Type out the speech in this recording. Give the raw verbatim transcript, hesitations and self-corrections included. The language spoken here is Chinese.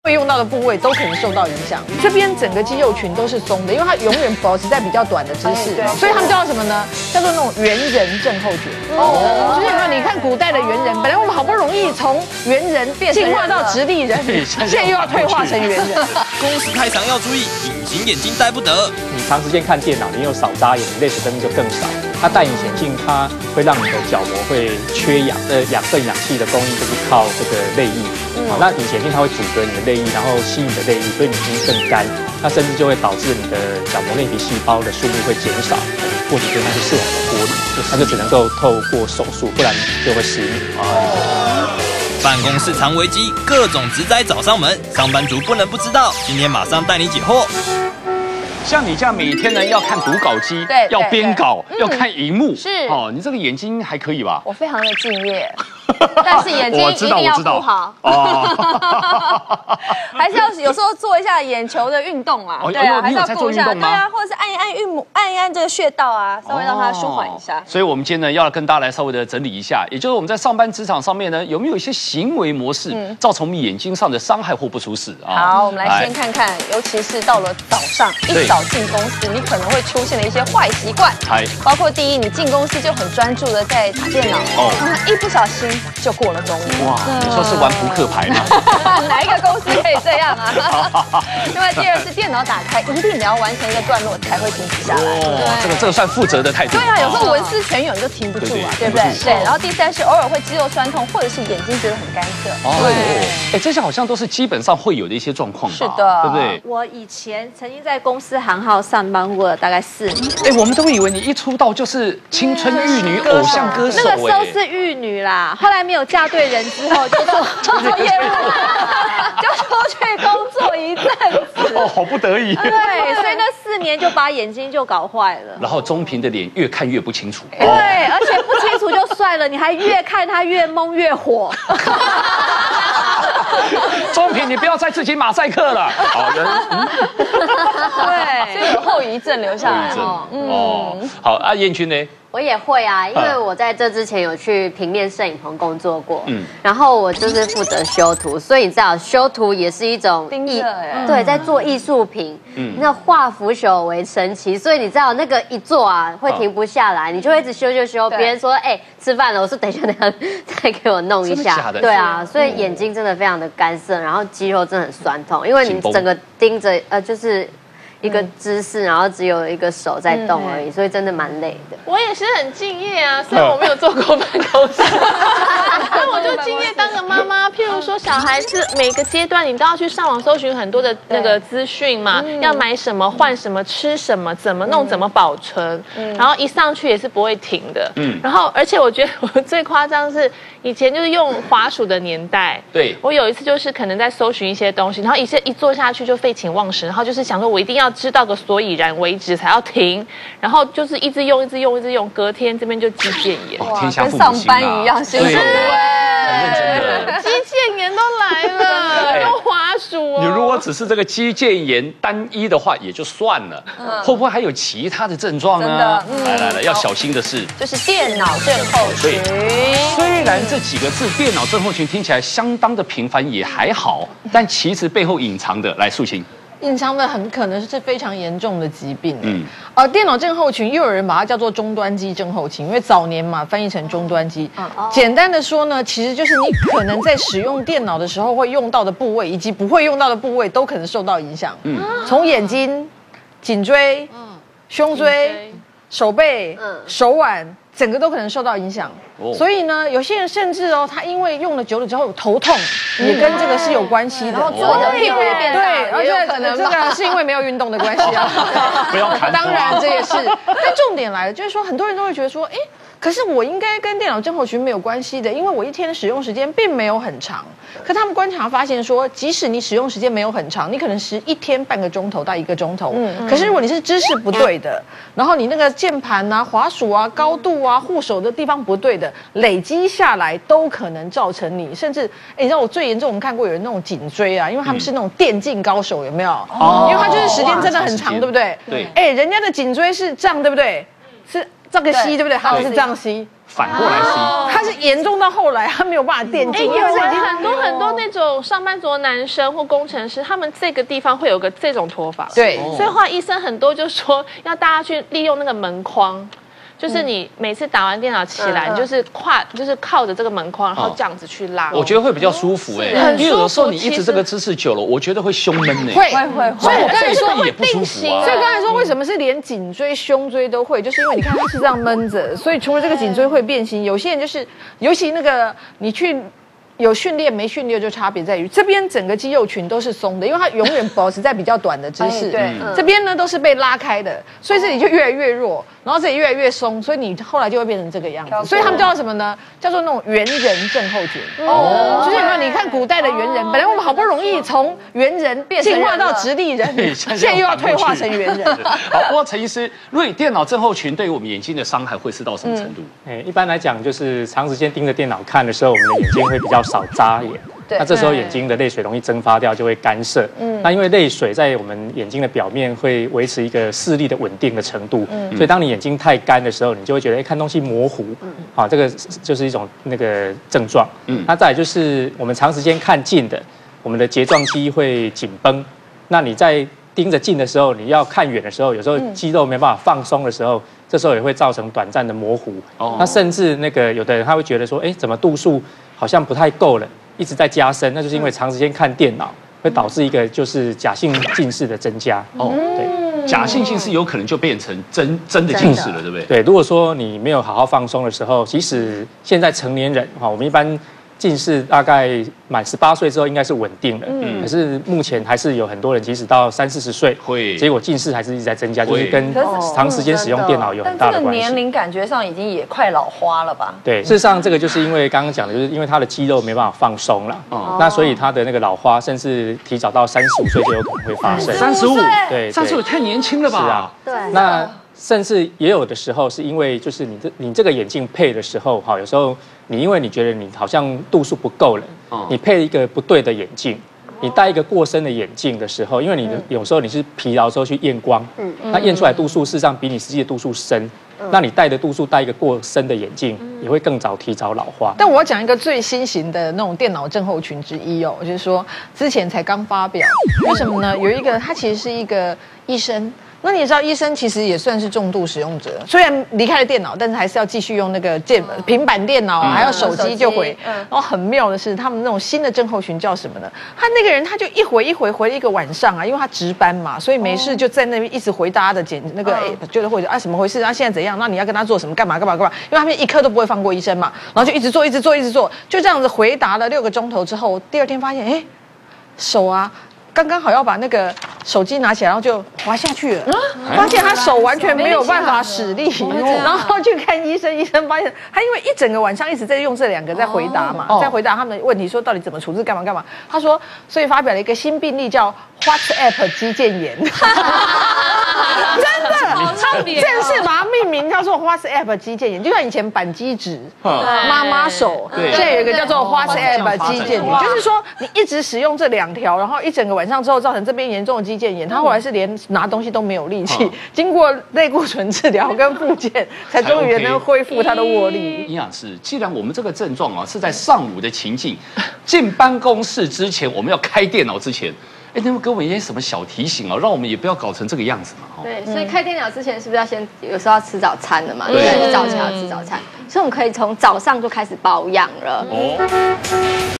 会用到的部位都可能受到影响。这边整个肌肉群都是松的，因为它永远保持在比较短的姿势，所以他们叫什么呢？叫做那种猿人症候群。哦，就是有没有？你看古代的猿人，本来我们好不容易从猿人进化到直立人，现在又要退化成猿人。 公司太长要注意，隐形眼镜戴不得。 你长时间看电脑，你又少眨眼，你泪水分泌就更少。它戴隐形眼镜，它会让你的角膜会缺氧，呃，养分、氧气的供应就是靠这个泪液。好，那隐形眼镜它会阻隔你的泪液，然后吸你的泪液，所以你睛更干，那甚至就会导致你的角膜内皮细胞的数目会减少。过几天它就视网膜剥离，那就只能够透过手术，不然就会失明。 办公室常危机，各种职灾找上门，上班族不能不知道。今天马上带你解惑。 像你这样每天呢要看读稿机， 对， 要编稿，要看荧幕， 是哦，你这个眼睛还可以吧？ 我非常的敬业，但是眼睛一定要顾好哦，还是要有时候做一下眼球的运动嘛，对啊，还是要顾一下，对啊，或者是按一按韵母，按一按这个穴道啊，稍微让它舒缓一下。 所以我们今天呢要跟大家来稍微的整理一下，也就是我们在上班职场上面呢有没有一些行为模式造成我们眼睛上的伤害或不舒适啊？ 好，我们来先看看，尤其是到了早上，一早进公司，你可能会出现的一些坏习惯，包括第一，你进公司就很专注的在打电脑，哦，一不小心就过了中午。 哇，你说是玩扑克牌吗？ 哪一个公司可以这样啊？另外，第二是电脑打开，一定你要完成一个段落才会停止下来。 哦，这个这个算负责的态度。 对啊，有时候文思泉涌就停不住啊，对不对？对。然后第三是偶尔会肌肉酸痛，或者是眼睛觉得很干涩。 哦，哎，这些好像都是基本上会有的一些状况吧？ 是的， 对不对？ 我以前曾经在公司行号上班过大概四年。 哎，我们都以为你一出道就是青春玉女、偶像歌手， 那个时候是玉女啦，后来没有嫁对人之后，就做就做业务，就出去工作一阵子。 哦，好不得已。 对，所以那四年就把眼睛就搞坏了。 然后中平的脸越看越不清楚。 对，而且不清楚就算了，你还越看他越懵越火。 中平，你不要再自己马赛克了。好的。 对，所以有后遗症留下来。 哦，好啊，燕君呢？ 我也会啊，因为我在这之前有去平面摄影棚工作过，嗯，然后我就是负责修图，所以你知道修图也是一种艺，对，在做艺术品，嗯，那化腐朽为神奇，所以你知道那个一做啊会停不下来，你就会一直修修修，别人说哎吃饭了，我说等一下等一下再给我弄一下，对啊，所以眼睛真的非常的干涩，然后肌肉真的很酸痛，因为你整个盯着呃就是。一个姿势，然后只有一个手在动而已，所以真的蛮累的。 我也是很敬业啊，虽然我没有做过办公室，但我就敬业当个妈妈。譬如说，小孩子每个阶段你都要去上网搜寻很多的那个资讯嘛，要买什么、换什么、吃什么、怎么弄、怎么保存，然后一上去也是不会停的。嗯，然后而且我觉得我最夸张是以前就是用滑鼠的年代， 对我有一次就是可能在搜寻一些东西，然后一些一做下去就废寝忘食，然后就是想说我一定要知道个所以然为止才要停，然然后就是一直用，一直用，一直用，隔天这边就肌腱炎， 哇，天下父母跟上班一样辛苦哎，肌腱炎都来了，用滑鼠哦。 你如果只是这个肌腱炎单一的话，也就算了，会不会还有其他的症状呢？来来来，要小心的是， 就是电脑症候群。 虽然这几个字“电脑症候群”听起来相当的平凡，也还好，但其实背后隐藏的，来素琴。 隐藏的很可能是非常严重的疾病。嗯，呃，电脑症候群又有人把它叫做终端机症候群，因为早年嘛翻译成终端机。哦、简单的说呢，其实就是你可能在使用电脑的时候会用到的部位，以及不会用到的部位都可能受到影响。嗯，从眼睛、颈椎、胸椎、手背、手腕。整个都可能受到影响，哦、所以呢，有些人甚至哦，他因为用了久了之后头痛，嗯、也跟这个是有关系的。然后坐着屁股也变大， 对，而且可能这个是因为没有运动的关系啊。 不要看。 当然这也是，但重点来了，就是说很多人都会觉得说，哎，可是我应该跟电脑症候群没有关系的，因为我一天的使用时间并没有很长。可他们观察发现说，即使你使用时间没有很长，你可能是一天半个钟头到一个钟头，嗯，可是如果你是姿势不对的，然后你那个键盘啊、滑鼠啊、高度啊、护手的地方不对的，累积下来都可能造成你，甚至，哎，你知道我最严重，我们看过有人那种颈椎啊，因为他们是那种电竞高手，有没有？哦，因为他就是时间真的很长，对不对？ 对。 哎，人家的颈椎是这样，对不对？是这个吸，对不对？他们是这样吸。 反过来吸， 它是严重到后来他没有办法电竞，因为已经很多很多那种上班族的男生或工程师，他们这个地方会有个这种脱发。 对， 所以后来医生很多就说要大家去利用那个门框。就是你每次打完电脑起来，你就是跨，就是靠着这个门框，然后这样子去拉。 我觉得会比较舒服哎，因为有的时候你一直这个姿势久了，我觉得会胸闷哎。 会会会。所以我刚才说也不舒服啊。 所以刚才说为什么是连颈椎、胸椎都会，就是因为你看它是这样闷着，所以除了这个颈椎会变形，有些人就是，尤其那个你去。有训练没训练就差别在于，这边整个肌肉群都是松的，因为它永远保持在比较短的姿势。对，这边呢都是被拉开的，所以这里就越来越弱，然后这里越来越松，所以你后来就会变成这个样子。所以他们叫什么呢？叫做那种猿人症候群。哦，就是有没有？你看古代的猿人，本来我们好不容易从猿人进化到直立人，现在又要退化成猿人。 好，不过陈医师，如果电脑症候群对于我们眼睛的伤害会是到什么程度？ 哎，一般来讲，就是长时间盯着电脑看的时候，我们的眼睛会比较少眨眼，那这时候眼睛的泪水容易蒸发掉，就会干涉。嗯，那因为泪水在我们眼睛的表面会维持一个视力的稳定的程度，嗯，所以当你眼睛太干的时候，你就会觉得哎看东西模糊，嗯，好，这个就是一种那个症状。嗯，那再来就是我们长时间看近的，我们的睫状肌会紧绷。那你在盯着近的时候，你要看远的时候，有时候肌肉没办法放松的时候，这时候也会造成短暂的模糊。哦，那甚至那个有的人他会觉得说，哎，怎么度数好像不太够了，一直在加深，那就是因为长时间看电脑会导致一个就是假性近视的增加。哦，对， 假性近视有可能就变成真真的近视了，对不对？ 对，如果说你没有好好放松的时候，即使现在成年人哈，我们一般。近视大概满十八岁之后应该是稳定了，嗯，可是目前还是有很多人，即使到三四十岁，会结果近视还是一直在增加，就是跟长时间使用电脑有很大的关系。 年龄感觉上已经也快老花了吧？ 对，事实上这个就是因为刚刚讲的，就是因为他的肌肉没办法放松了，哦，那所以他的那个老花，甚至提早到三十五岁就有可能会发生。 三十五， 对， 三十五太年轻了吧？ 是啊， 对， 那。甚至也有的时候是因为就是你这你这个眼镜配的时候，哈，有时候你因为你觉得你好像度数不够了，哦，你配一个不对的眼镜，你戴一个过深的眼镜的时候，因为你有时候你是疲劳之后去验光，嗯，那验出来度数事实上比你实际的度数深，嗯，那你戴的度数戴一个过深的眼镜，嗯，也会更早提早老化。 但我要讲一个最新型的那种电脑症候群之一哦，就是说之前才刚发表，为什么呢？有一个他其实是一个医生。那你也知道，医生其实也算是重度使用者，虽然离开了电脑，但是还是要继续用那个键平板电脑，还有手机就回。然后很妙的是，他们那种新的症候群叫什么呢？他那个人他就一回一回回了一个晚上啊，因为他值班嘛，所以没事就在那边一直回大家的简那个觉得或者啊怎么回事啊现在怎样？那你要跟他做什么？干嘛干嘛干嘛？因为他们一刻都不会放过医生嘛，然后就一直做一直做一直做，就这样子回答了六个钟头之后，第二天发现哎手啊。刚刚好要把那个手机拿起来，然后就滑下去了，发现他手完全没有办法使力，然后去看医生，医生发现他因为一整个晚上一直在用这两个在回答嘛，在回答他们的问题，说到底怎么处置，干嘛干嘛。他说，所以发表了一个新病例叫 WhatsApp 肌腱炎，真的， 好特别， 正式把它命名叫做 WhatsApp 肌腱炎，就像以前扳机指、妈妈手，现在有一个叫做 WhatsApp 肌腱炎，就是说你一直使用这两条，然后一整个晚上之后造成这边严重的肌腱炎，他后来是连拿东西都没有力气，经过类固醇治疗跟复健，才终于能恢复他的握力。 营养师，既然我们这个症状啊是在上午的情境，进办公室之前，我们要开电脑之前。哎，能不能给我们一些什么小提醒哦，让我们也不要搞成这个样子嘛？ 对，所以开电脑之前是不是要先有时候要吃早餐的嘛？对，你早起要吃早餐，所以我们可以从早上就开始保养了。哦。